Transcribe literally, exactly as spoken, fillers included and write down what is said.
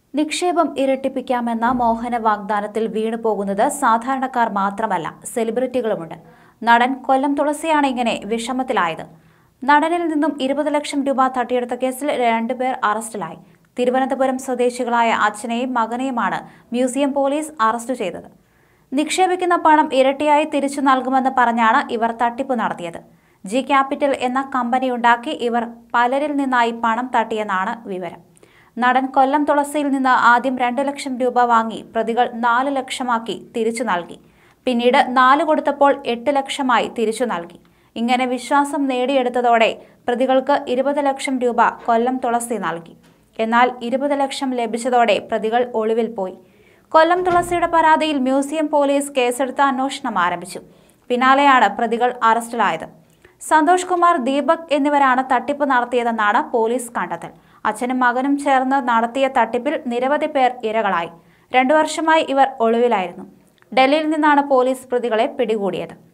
നിക്ഷേപം ഇരട്ടിപ്പിക്കാമെന്ന മോഹന വാഗ്ദാനത്തിൽ വീണുപോകുന്നത് സാധാരണക്കാർ മാത്രമല്ല, സെലിബ്രിറ്റികളുമുണ്ട്. നടൻ കൊല്ലം തുളസിയാണ് ഇങ്ങനെ വിഷമത്തിലായത്. നടനിൽ നിന്നും ഇരുപത് ലക്ഷം രൂപ തട്ടിയെടുത്ത കേസിൽ രണ്ടുപേർ അറസ്റ്റിലായി. തിരുവനന്തപുരം സ്വദേശികളായ അച്ഛനെയും മകനെയുമാണ് മ്യൂസിയം പോലീസ് അറസ്റ്റ് ചെയ്തത്. നിക്ഷേപിക്കുന്ന പണം ഇരട്ടിയായി തിരിച്ചു നൽകുമെന്ന് പറഞ്ഞാണ് ഇവർ തട്ടിപ്പ് നടത്തിയത്. ജി ക്യാപിറ്റൽ എന്ന കമ്പനിയുണ്ടാക്കി ഇവർ പലരിൽ നിന്നായി പണം തട്ടിയെന്നാണ് വിവരം. നടൻ കൊല്ലം തുളസിയിൽ നിന്ന് ആദ്യം രണ്ട് ലക്ഷം രൂപ വാങ്ങി പ്രതികൾ നാല് ലക്ഷമാക്കി തിരിച്ചു നൽകി. പിന്നീട് നാല് കൊടുത്തപ്പോൾ എട്ട് ലക്ഷമായി തിരിച്ചു നൽകി. ഇങ്ങനെ വിശ്വാസം നേടിയെടുത്തതോടെ പ്രതികൾക്ക് ഇരുപത് ലക്ഷം രൂപ കൊല്ലം തുളസി നൽകി. എന്നാൽ ഇരുപത് ലക്ഷം ലഭിച്ചതോടെ പ്രതികൾ ഒളിവിൽ പോയി. കൊല്ലം തുളസിയുടെ പരാതിയിൽ മ്യൂസിയം പോലീസ് കേസെടുത്ത് അന്വേഷണം ആരംഭിച്ചു. പിന്നാലെയാണ് പ്രതികൾ അറസ്റ്റിലായത്. സന്തോഷ് കുമാർ, ദീപക് എന്നിവരാണ് തട്ടിപ്പ് നടത്തിയതെന്നാണ് പോലീസ് കണ്ടെത്തൽ. അച്ഛനും മകനും ചേർന്ന് നടത്തിയ തട്ടിപ്പിൽ നിരവധി പേർ ഇരകളായി. രണ്ടു വർഷമായി ഇവർ ഒളിവിലായിരുന്നു. ഡൽഹിയിൽ നിന്നാണ് പോലീസ് പ്രതികളെ പിടികൂടിയത്.